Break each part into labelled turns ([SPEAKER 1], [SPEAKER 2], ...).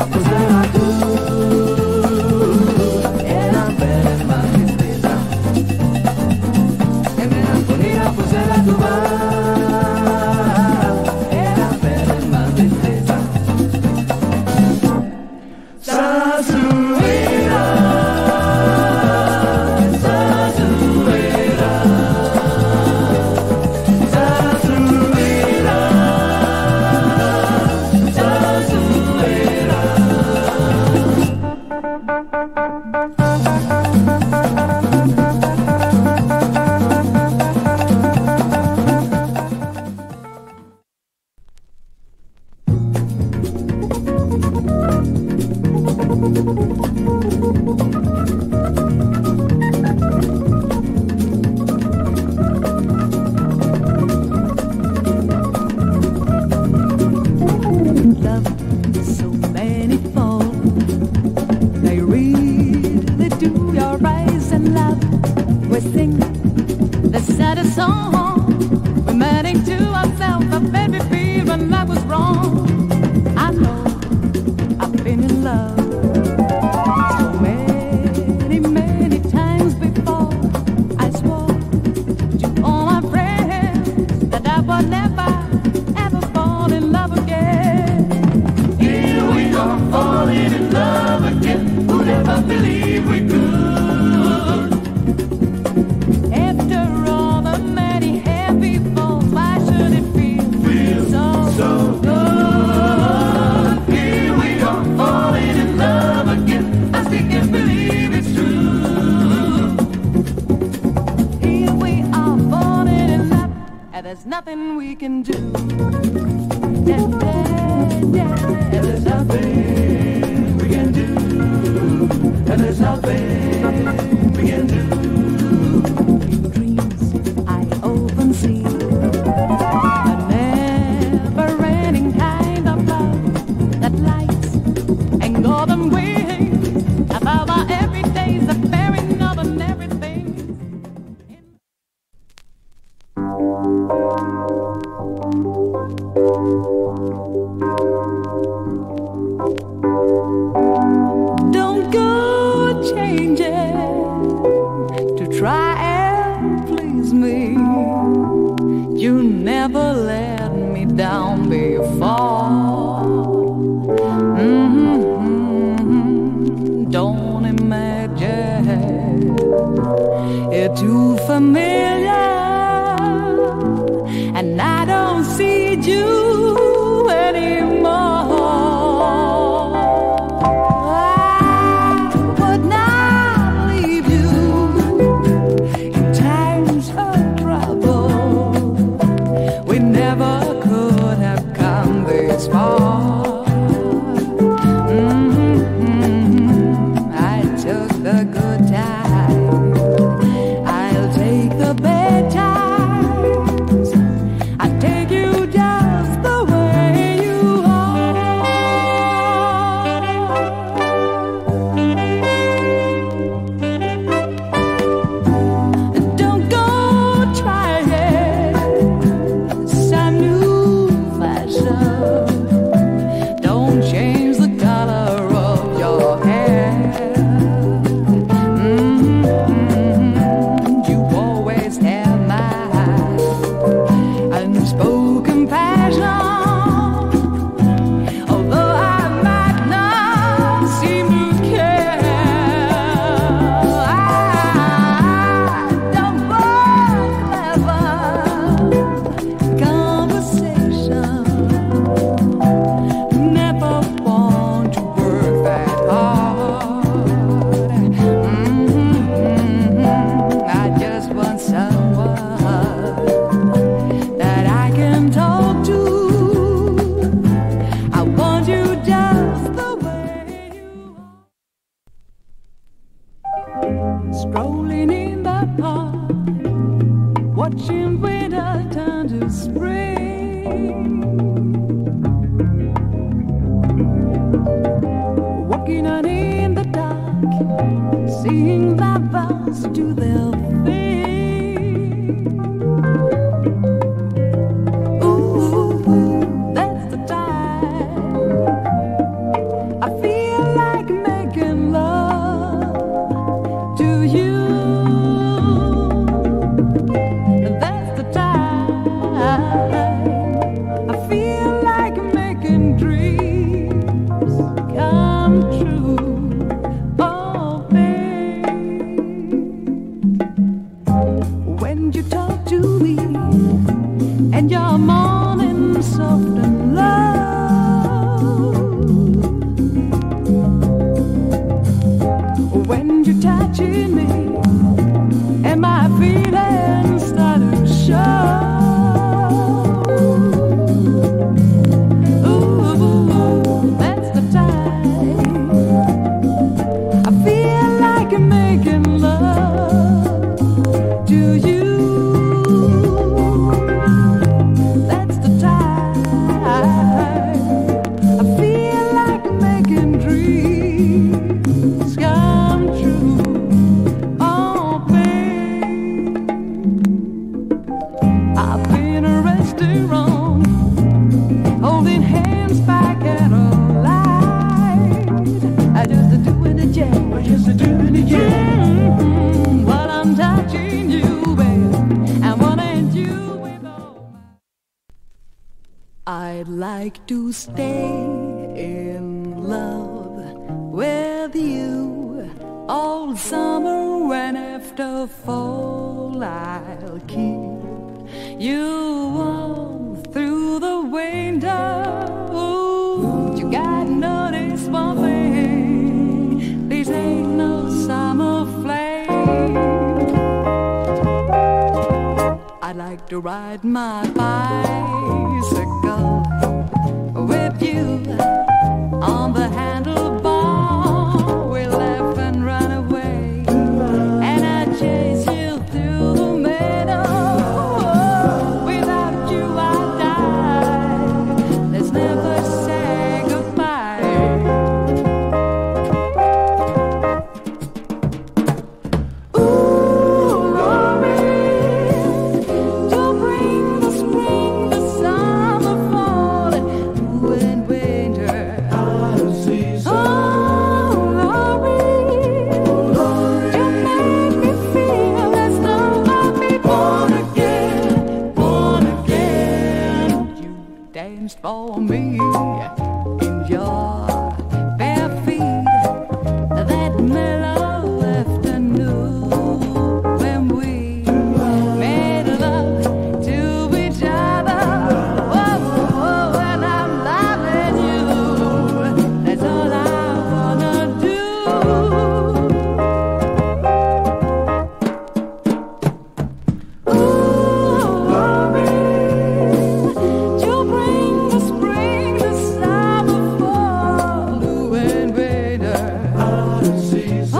[SPEAKER 1] I like to stay in love with you all summer, and after fall I'll keep you warm through the winter. Ooh, you gotta notice one thing, this ain't no summer flame. I'd like to ride my bicycle with you on the handlebar. We'll laugh and run away, and I'd chase you through the meadow. Without you I'd die. Let's never say goodbye. Ooh, Laurie, you bring the spring, the summer, fall, and winter. Oh, Laurie, you make me feel as though I'd be born again, born again. You danced for me in your bare feet that mellow afternoon when we made love to each other. Oh, and I'm loving you. That's all I wanna do. Ooh, Laurie, you bring the spring, the summer, fall, and winter. Oh,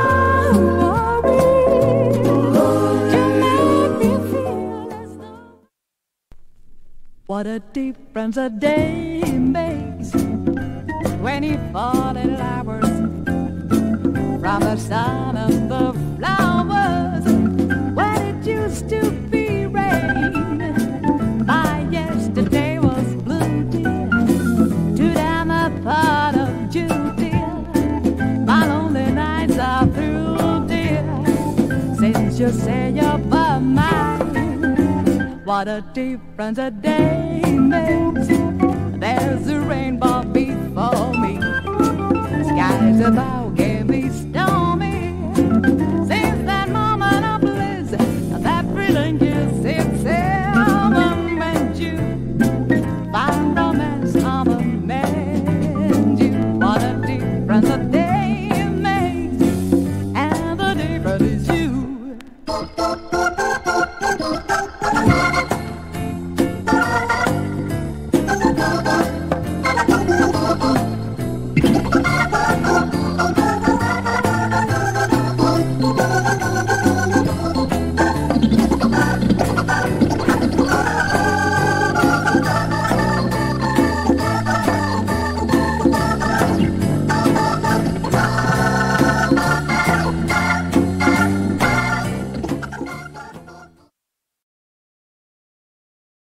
[SPEAKER 1] Laurie, you make me feel as though. What a difference a day makes when you fall in lovers from the sun and the flowers. When it used to be rain, my yesterday was blue, dear. To down the part of June, dear. My lonely nights are through, dear. Since you say you're by mine, what a difference a day makes. There's a rainbow before me, skies above